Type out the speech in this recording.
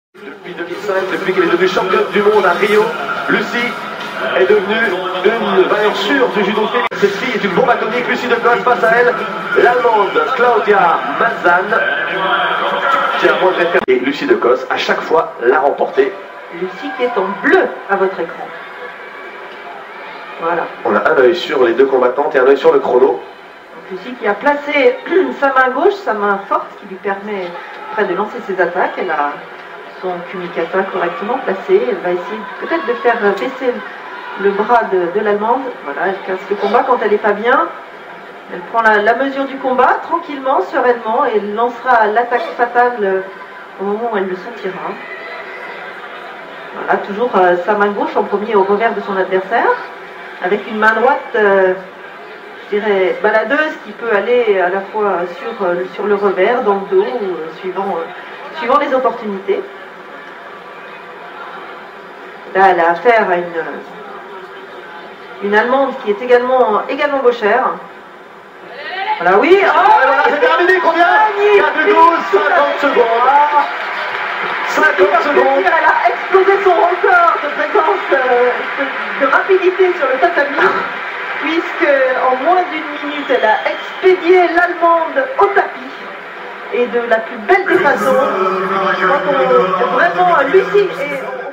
Depuis 2005, depuis qu'elle est devenue championne du monde à Rio, Lucie est devenue une valeur sûre du judo féminin. Cette fille est une bombe atomique. Lucie de Kos face à elle, l'Allemande Claudia Mazan, qui a moins de référence. Et Lucie de Kos, à chaque fois, l'a remportée. Lucie qui est en bleu à votre écran. Voilà. On a un œil sur les deux combattantes et un œil sur le chrono. Donc Lucie qui a placé sa main gauche, sa main forte, qui lui permet après de lancer ses attaques. Elle a son kumikata correctement placé. Elle va essayer peut-être de faire baisser le bras de l'Allemande. Voilà, elle casse le combat quand elle n'est pas bien. Elle prend la mesure du combat tranquillement, sereinement, et elle lancera l'attaque fatale au moment où elle le sentira. Voilà, toujours sa main gauche en premier au revers de son adversaire, avec une main droite, je dirais, baladeuse, qui peut aller à la fois sur le revers, dans le dos, suivant les opportunités. Là, elle a affaire à une Allemande qui est également gauchère. Voilà, oui. Oh, voilà, c'est terminé, combien 4 12, 50 secondes. 50 secondes. Elle a explosé son record de fréquence, de rapidité sur le tatami, puisque en moins d'une minute, elle a expédié l'Allemande au tapis. Et de la plus belle des façons. Je crois qu'on vraiment, Lucie est...